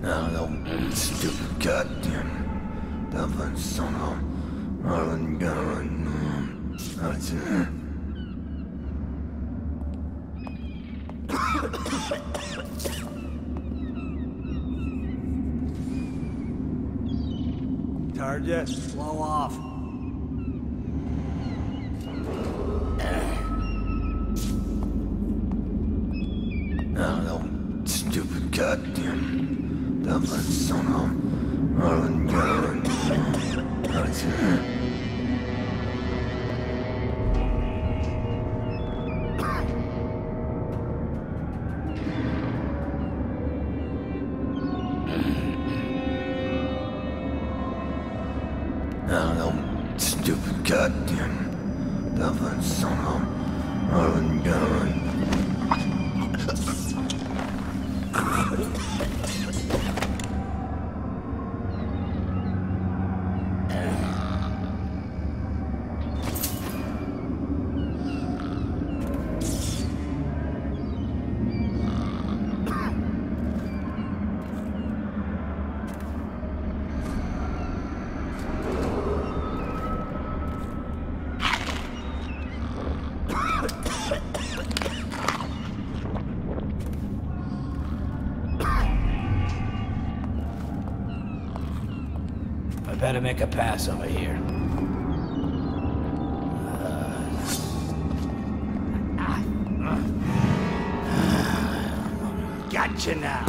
No, stupid goddamn Dublin son of Marlon Gunn. Tired yet? Slow off. No, stupid goddamn Dublin son of Marlon Gunn. No, stupid goddamn Dublin son of Marlon Gunn. I better make a pass over here. Gotcha now.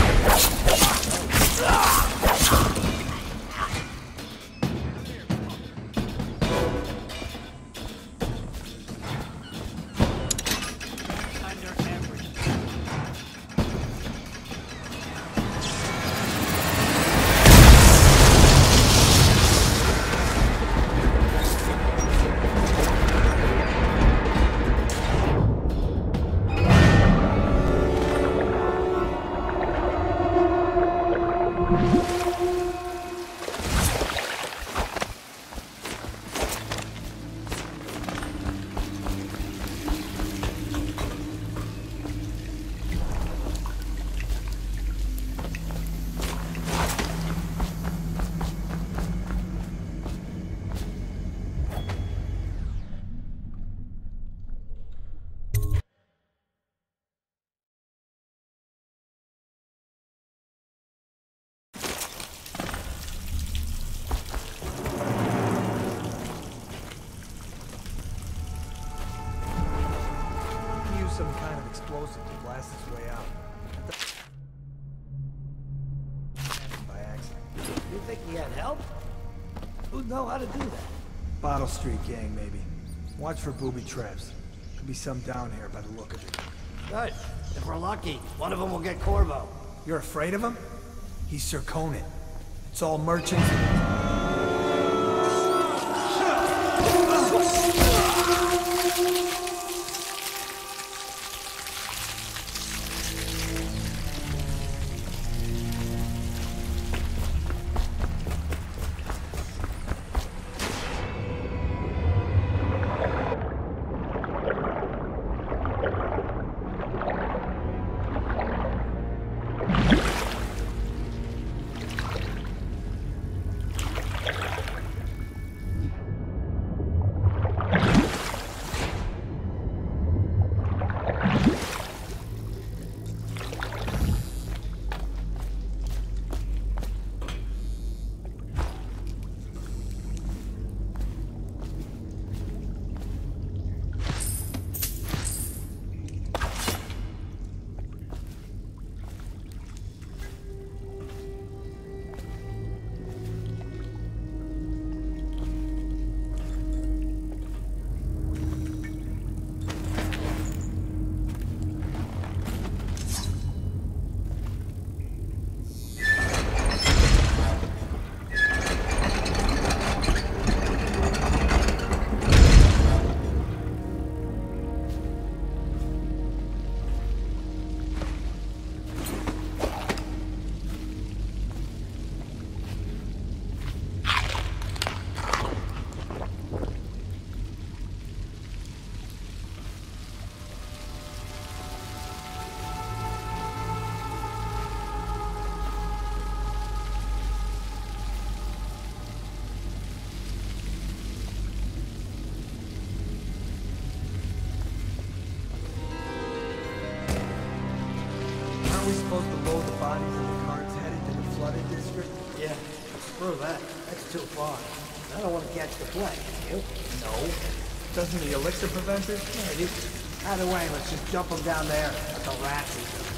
Some kind of explosive to blast its way out. By accident. You think he had help? Who'd know how to do that? Bottle Street gang, maybe. Watch for booby traps. Could be some down here by the look of it. Good. If we're lucky, one of them will get Corvo. You're afraid of him? He's Sir Conan. It's all merchants. bodies in the carts headed to the flooded district? Yeah, screw that. That's too far. I don't want to catch the plague. You? No. Doesn't the elixir prevent it? Maybe. Either way, let's just jump them down there. Let the rats eat them.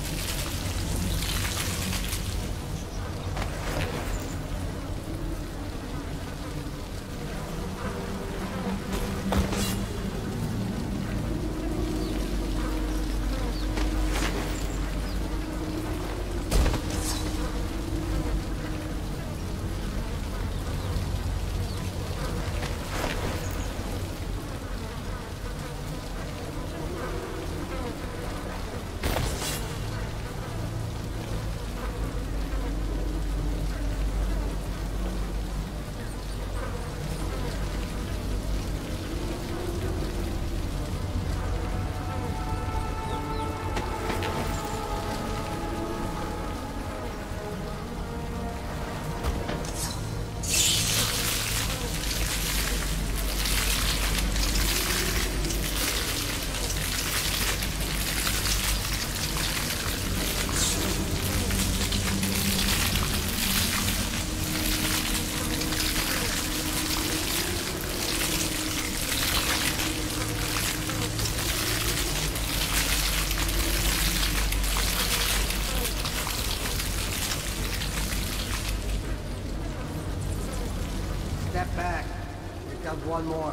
Step back. Here comes one more.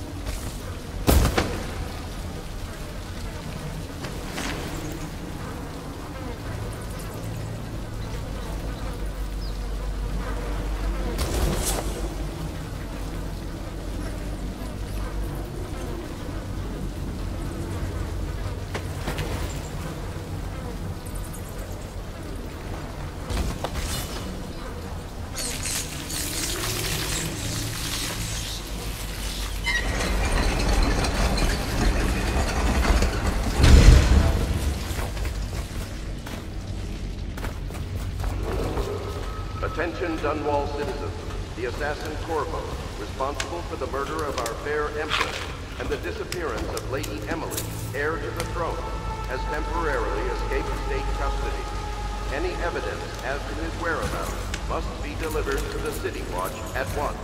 Attention Dunwall citizens. The assassin Corvo, responsible for the murder of our fair Empress and the disappearance of Lady Emily, heir to the throne, has temporarily escaped state custody. Any evidence as to his whereabouts must be delivered to the City Watch at once.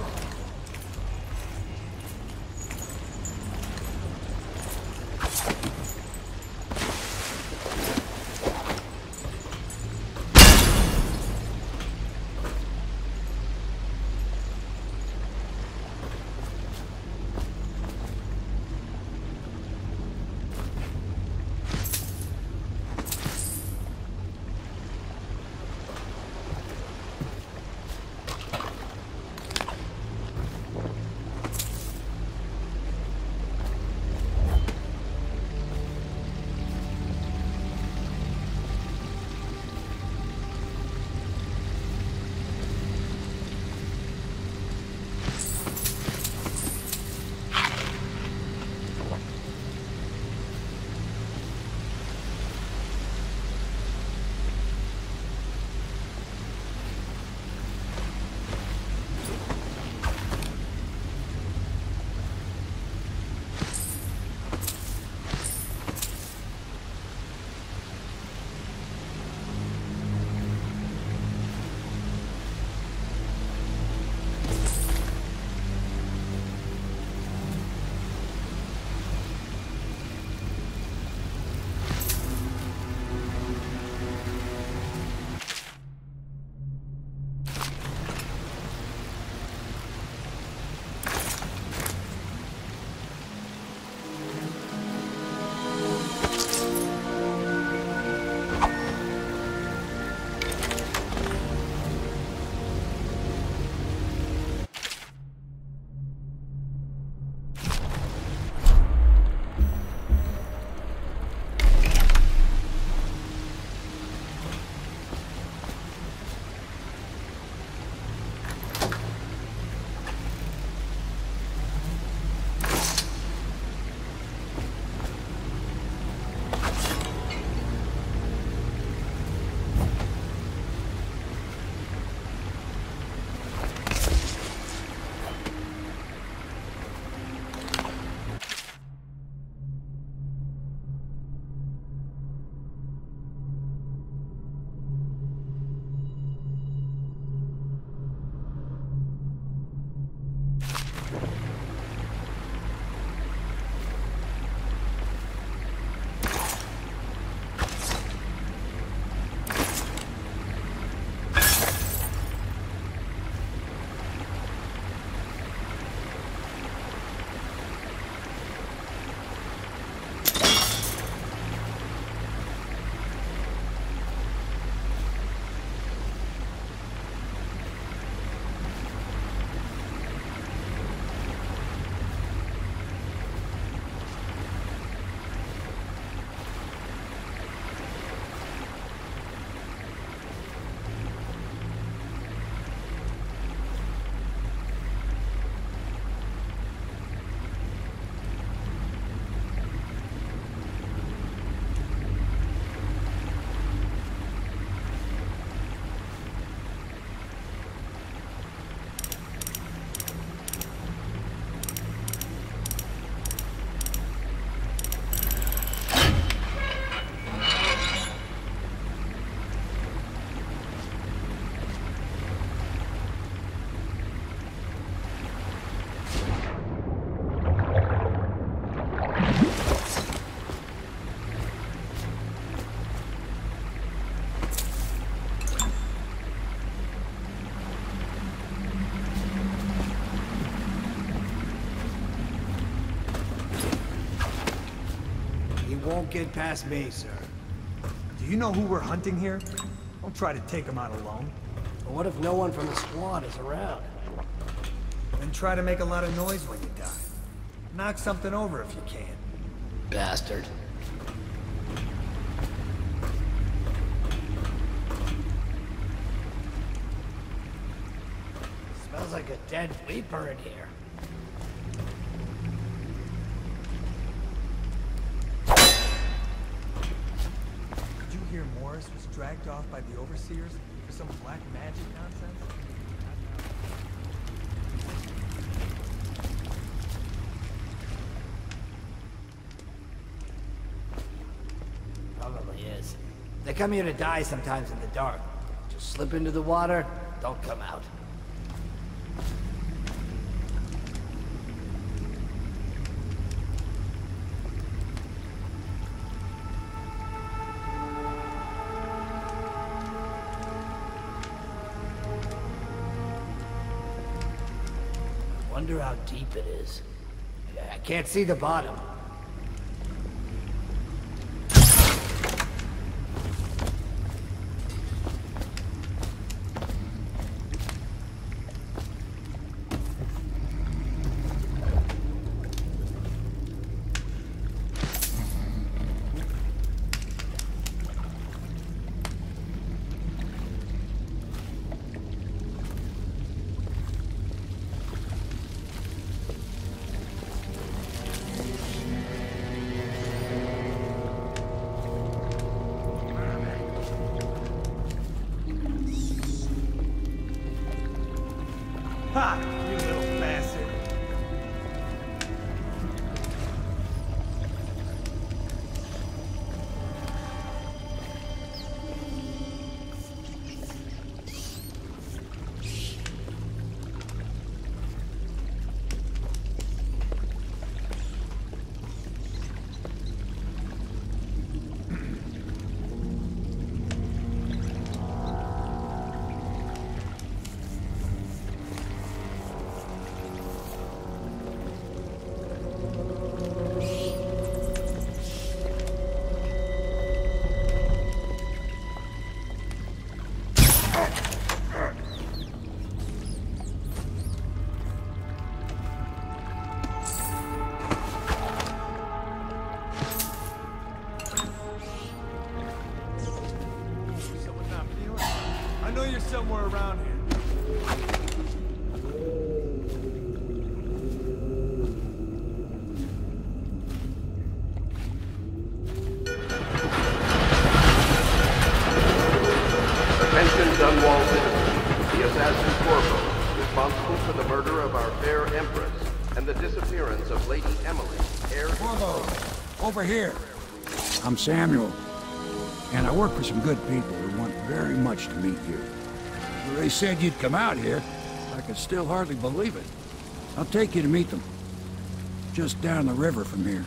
won't get past me, sir. Do you know who we're hunting here? Don't try to take him out alone. But what if no one from the squad is around? Then try to make a lot of noise when you die. Knock something over if you can. Bastard. Smells like a dead Reaper in here. Did you hear Morris was dragged off by the Overseers for some black magic nonsense? Probably is. They come here to die sometimes in the dark. Just slip into the water, don't come out. Wonder how deep it is. I can't see the bottom. Ha! You little bastard. I know you're somewhere around here. Attention Dunwall citizens. The assassin Corvo, responsible for the murder of our fair Empress and the disappearance of Lady Emily, heir to Corvo, over here. I'm Samuel, and I work for some good people who want very much to meet you. They said you'd come out here. I could still hardly believe it. I'll take you to meet them. Just down the river from here.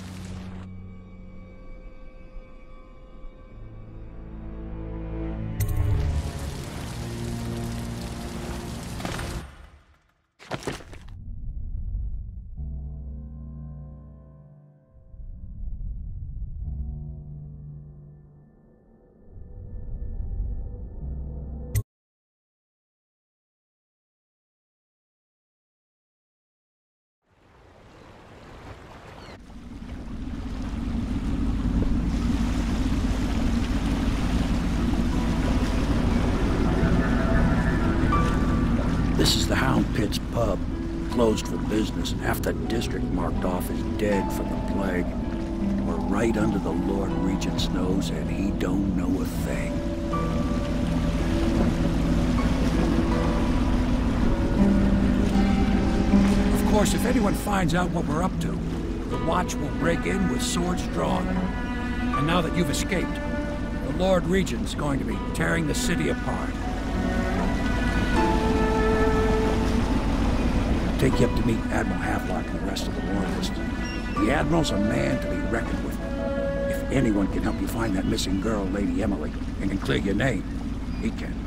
This is the Hound Pits pub, closed for business and half the district marked off as dead from the plague. We're right under the Lord Regent's nose and he don't know a thing. Of course, if anyone finds out what we're up to, the Watch will break in with swords drawn. And now that you've escaped, the Lord Regent's going to be tearing the city apart. Take you up to meet Admiral Havelock and the rest of the Royalists. The Admiral's a man to be reckoned with. If anyone can help you find that missing girl, Lady Emily, and can clear your name, he can.